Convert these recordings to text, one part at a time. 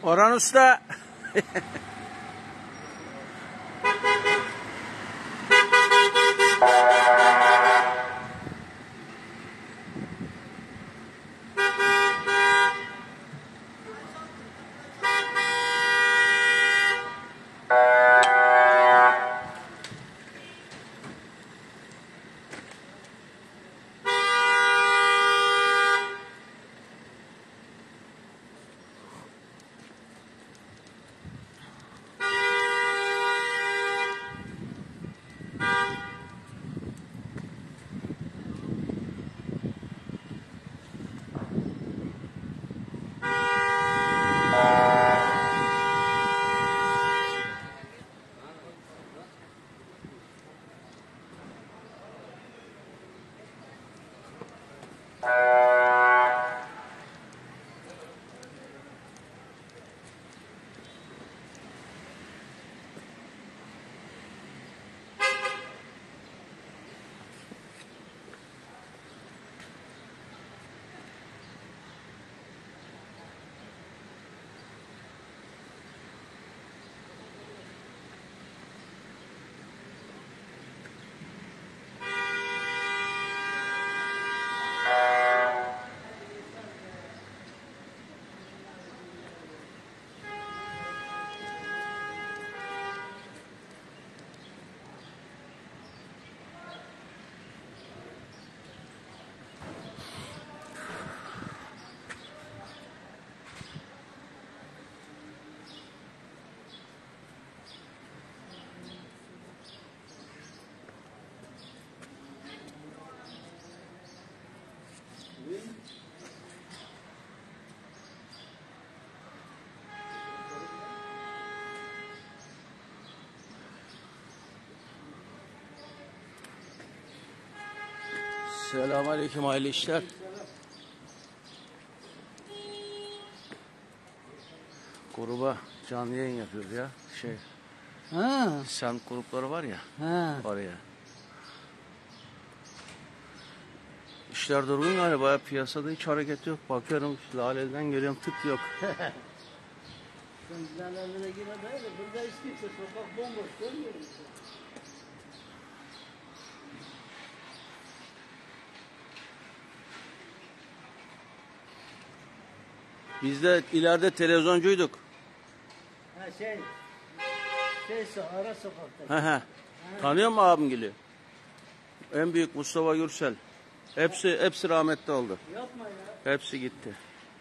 Orhan Usta. Selamünaleyküm, hayırlı işler. Gruba canlı yayın yapıyoruz ya. Semt grupları var ya. Oraya. İşler durgun galiba. Piyasada hiç hareket yok. Bakıyorum Lale'den geliyorum, tık yok. Lalelere giremez de burada hiç kimse, sokak bomboş, görmüyor musun? Biz de ileride televizyoncuyduk. Ara sokakta. Tanıyor musun abim geliyor? En büyük Mustafa Gürsel. Hepsi rahmetli oldu. Yapma ya. Hepsi gitti.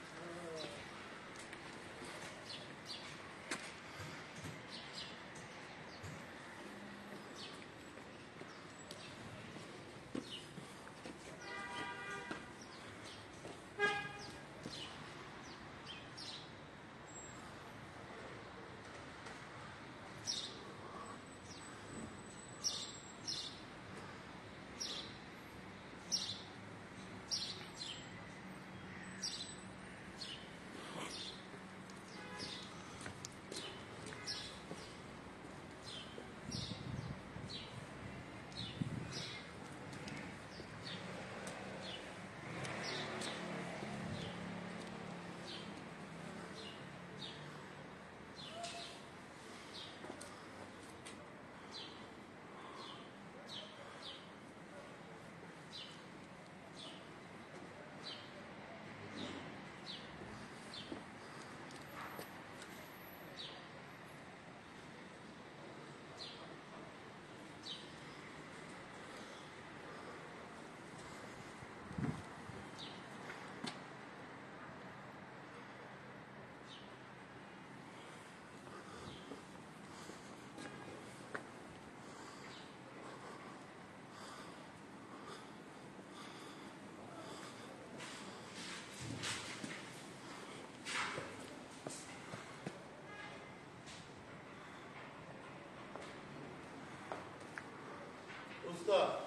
Usta.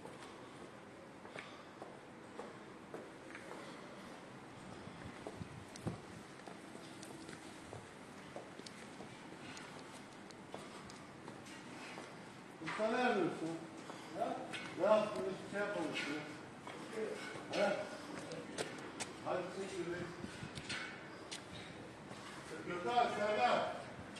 Usta ne yapıyorsun? Ne yaptın? Hiçbir şey yapmamışsın. Hadi çek şurayı. Gökhan, Serdar.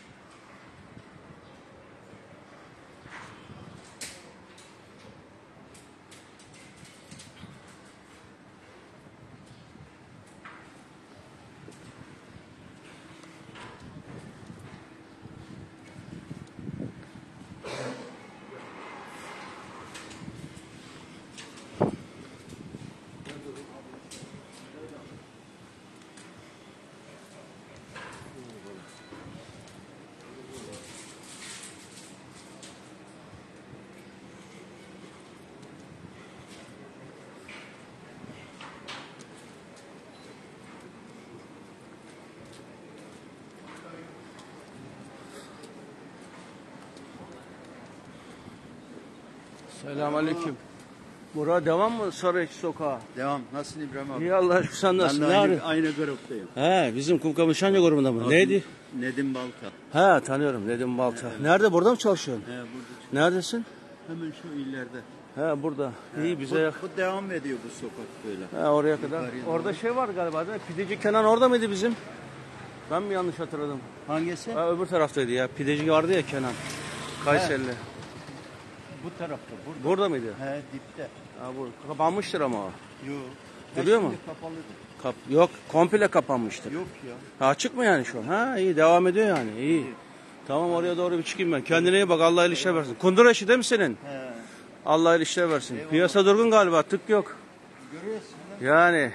Selamünaleyküm. Bura devam mı Sarıyeçi sokağa? Devam. Nasılsın İbrahim abi? İyi Allah aşkına, sen Ben nasılsın? de Ne aynı, arıyorsun? aynı gruptayım. He, bizim Kumkapı Nişancı grubunda mı? Adım Neydi? Nedim Balta. He, tanıyorum Nedim Balta. Nerede, burada mı çalışıyorsun? Burada. Neredesin? Hemen şu ileride. He, burada. İyi, bize Bu devam ediyor bu sokak böyle. he, oraya kadar. Yukarıya Orada doğru. şey var galiba değil mi? Pideci Kenan orada mıydı bizim? Ben mi yanlış hatırladım? Hangisi? Ha, öbür taraftaydı ya. Pideci vardı ya Kenan. Kayserili. Bu tarafta. Burada. Burada mıydı? He dipte. Ha, burada. Kapanmıştır ama o. Yok. Duruyor Ha, mu? şimdi kapalıdır. Yok, komple kapanmıştır. Yok ya. Ha, açık mı yani şu an? Ha, iyi, devam ediyor yani. İyi. Tamam, oraya doğru bir çıkayım ben. Kendine iyi bak, Allah ilişkiler versin. Kundura işi değil mi senin? He. Allah ilişkiler versin. Eyvallah. Piyasa durgun galiba, tık yok. Görüyorsun lan. Yani.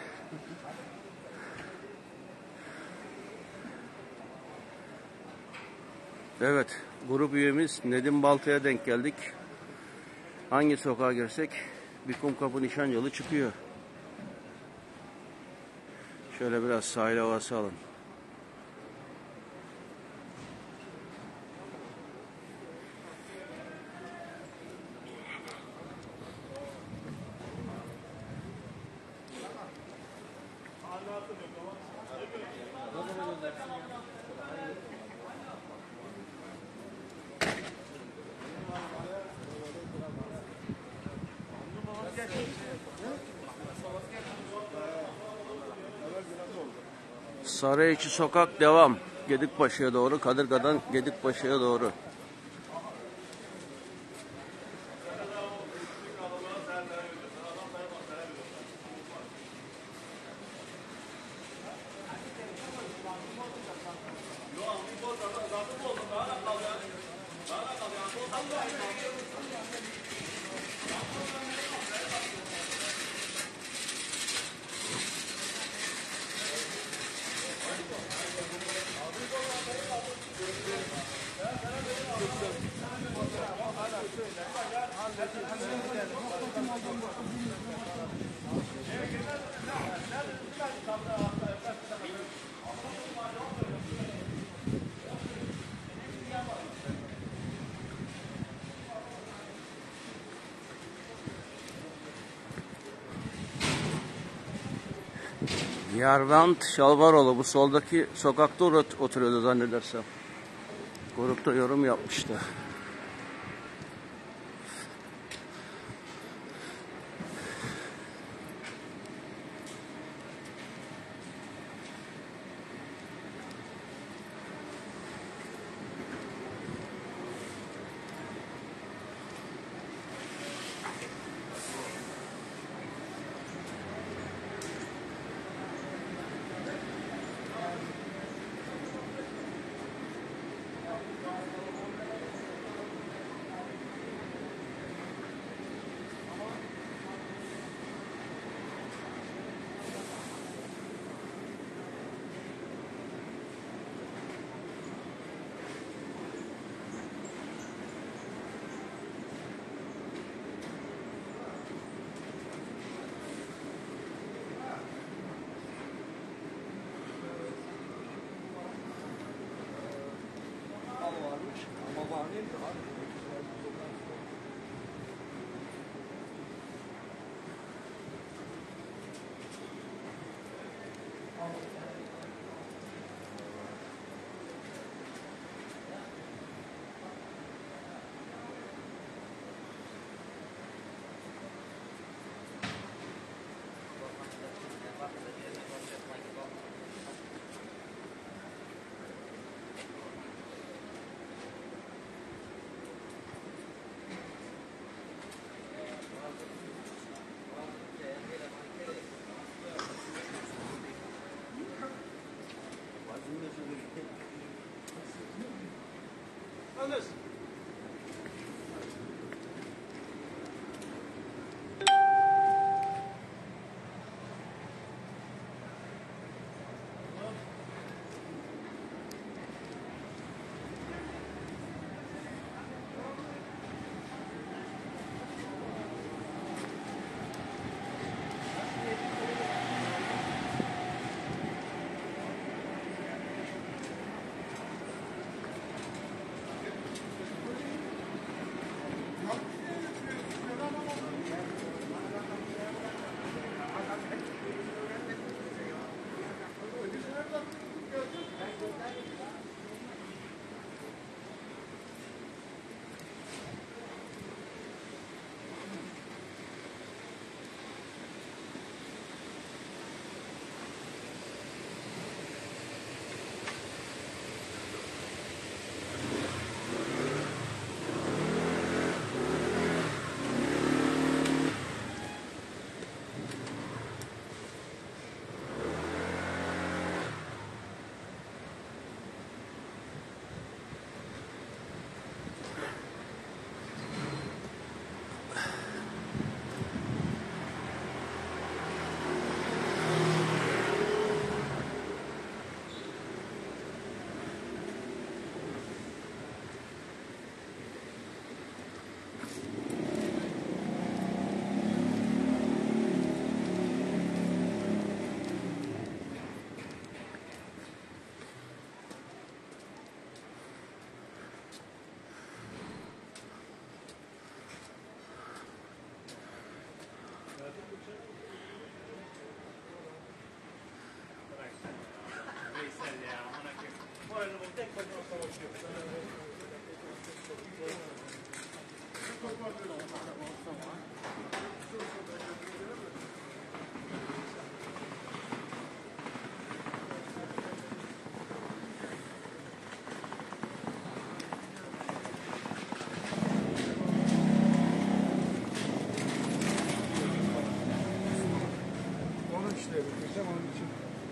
Evet, grup üyemiz Nedim Balta'ya denk geldik. Hangi sokağa girsek bir Kumkapı Nişancılı çıkıyor. Şöyle biraz sahil havası alın. Sarıyeçi sokak devam. Gedikpaşa'ya doğru, Kadırga'dan Gedikpaşa'ya doğru. Yarvant Şalvaroğlu bu soldaki sokakta oturuyordu zannedersem. Grupta yorum yapmıştı. Yalnız. Onu işte bitireceğim onun için.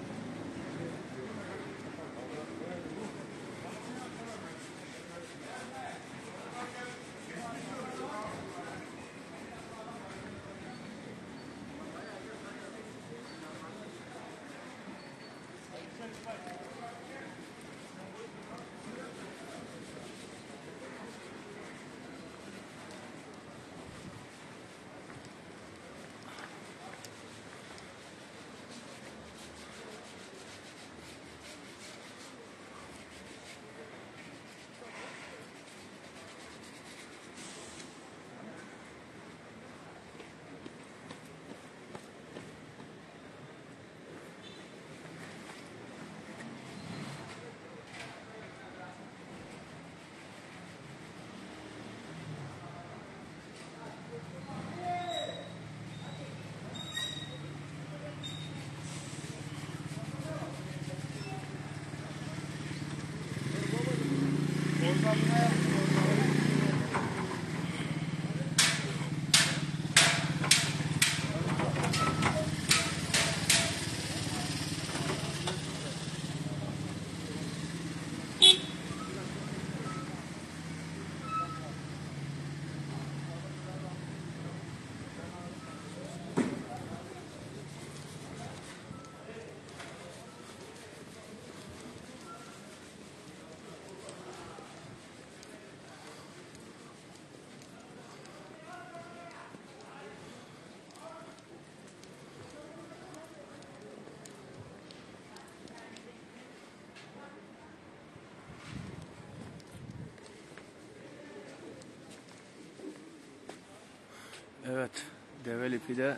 Evet, Develi Pide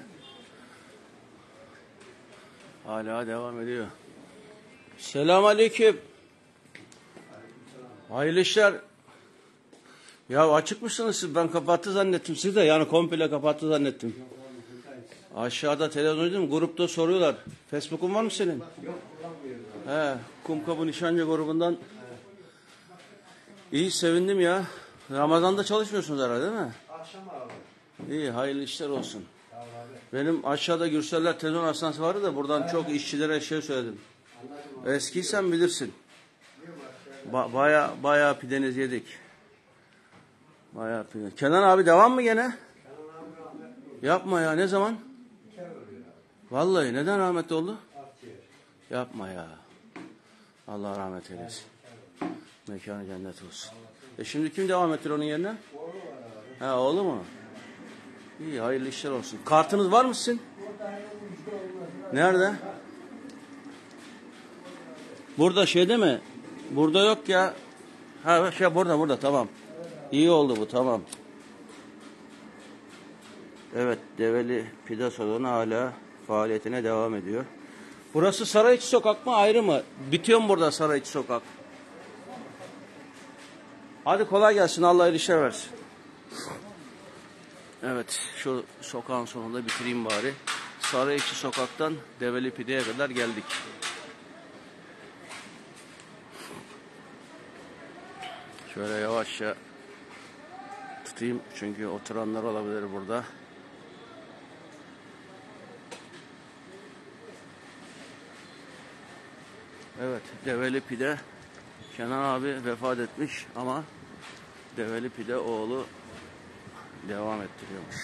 hala devam ediyor. Selamünaleyküm. Hayırlı işler. Ya açık mısınız siz? Ben kapattı zannettim siz de. Yani komple kapattı zannettim. Aşağıda televizyonda grupta soruyorlar. Facebook'un var mı senin? Yok, He, Kumkapı Nişancı grubundan. İyi, sevindim ya. Ramazan'da çalışmıyorsunuz herhalde değil mi? akşam abi. İyi, hayırlı işler olsun. Sağ ol abi. Benim aşağıda Gürseller televizyon hastanesi vardı da buradan çok işçilere şey söyledim. Anladım abi. Eskiysen bilirsin. Yok, Baya pidenizi yedik. Bayağı pide. Kenan abi devam mı gene? Yapma ya, ne zaman? Vallahi neden rahmetli oldu? Yapma ya. Allah rahmet eylesin. Mekanı cennet olsun. Şimdi kim devam ettir onun yerine? Ha, oğlu mu? İyi, hayırlı işler olsun. Kartınız var mı sizin? Nerede? Burada şeyde mi? Burada yok ya. Ha burada tamam. İyi oldu bu, tamam. Evet, Develi Pide Salonu hala faaliyetine devam ediyor. Burası Sarayiçi Sokak mı, ayrı mı? Bitiyor mu burada Sarayiçi Sokak? Hadi kolay gelsin, Allah hayırlı işler versin. Evet, şu sokağın sonunda bitireyim bari. Sarayiçi Sokak'tan Develi Pide'ye kadar geldik. Şöyle yavaşça tutayım çünkü oturanlar olabilir burada. Evet, Develi Pide. Kenan abi vefat etmiş ama Develi Pide oğlu devam ettiriyormuş.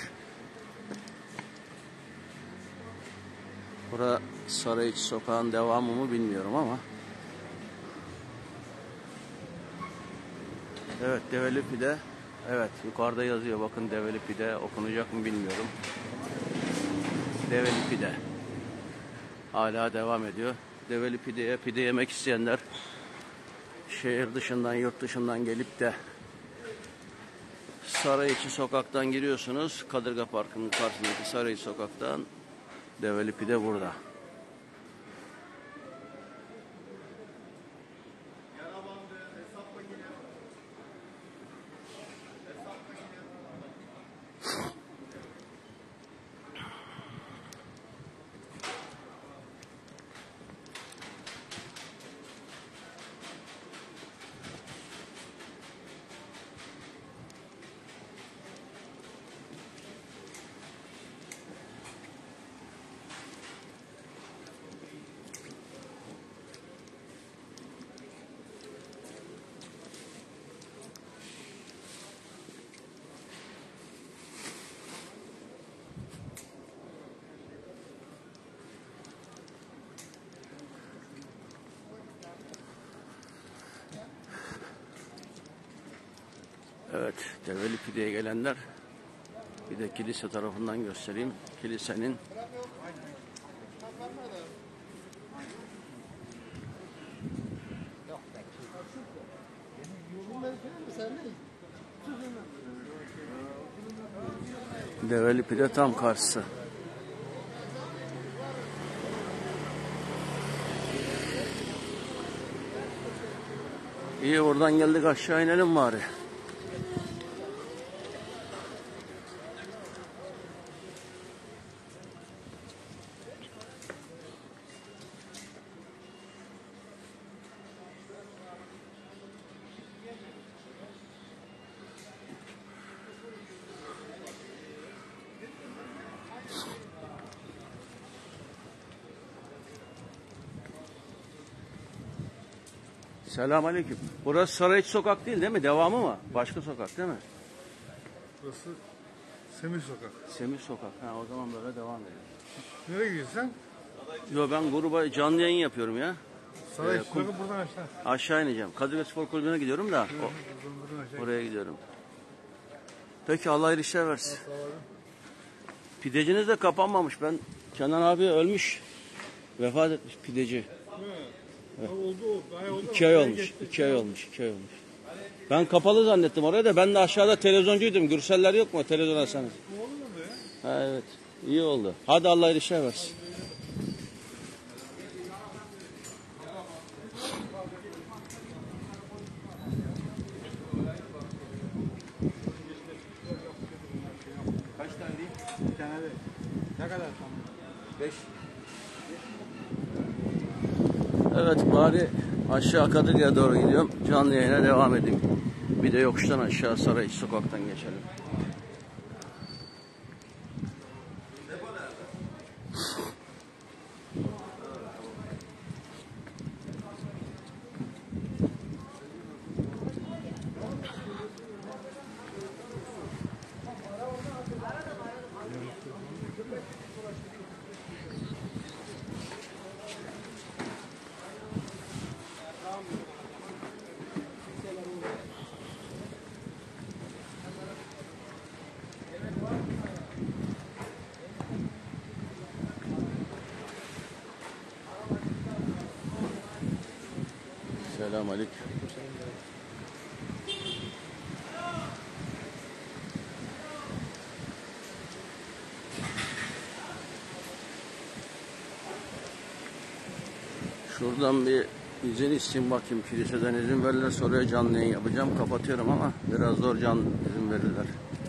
Bura Sarayiçi Sokağın devamı mı bilmiyorum ama. Evet, Develi Pide. Evet, yukarıda yazıyor. Bakın, Develi Pide okunacak mı bilmiyorum. Develi Pide. Hala devam ediyor. Develi Pide'ye pide yemek isteyenler şehir dışından, yurt dışından gelip de Sarayiçi Sokak'tan giriyorsunuz. Kadırga Parkı'nın karşısındaki Sarayiçi Sokak'tan Develi Pide burada. Evet, Develi Pide'ye gelenler, bir de kilise tarafından göstereyim. Kilisenin Develi Pide tam karşısı. İyi, buradan geldik, aşağı inelim bari. Selamünaleyküm. Burası Sarayiçi Sokak değil mi? Devamı mı? Başka sokak değil mi? Burası Semih Sokak. Semih Sokak. Ha, o zaman böyle devam edelim. Nereye gidiyorsun sen? Yo, ben gruba canlı yayın yapıyorum ya. Saray Sokak buradan aşağı. Aşağı ineceğim. Kadıköy Spor Kulübü'ne gidiyorum da. Buradan aşağı. Oraya gidiyorum. Peki, Allah hayırlı işler versin. Pideciniz de kapanmamış. Ben Kenan abi ölmüş. Vefat etmiş pideci. Oldu. Bayağı oldu. 2 ay olmuş. 2 ay olmuş. 2 ay olmuş. Ben kapalı zannettim oraya da. Ben de aşağıda televizyoncuydum. Gürseller yok mu? Televizyon açsanız. Oldu mu be? Ha, evet. İyi oldu. Hadi Allah hayırlı işler versin. Kaç tane değil? Bir tane de. Ne kadar tamam? 5. Evet, bari aşağı Kadıköy'e doğru gidiyorum. Canlı yayına devam edeyim. Bir de yokuştan aşağı Sarayiçi Sokak'tan geçelim. Selamünaleyküm. Şuradan bir izin isteyeyim bakayım. Kiliseden izin verirler. Sonra canlı yayın yapacağım. Kapatıyorum ama biraz zor canlı izin verirler.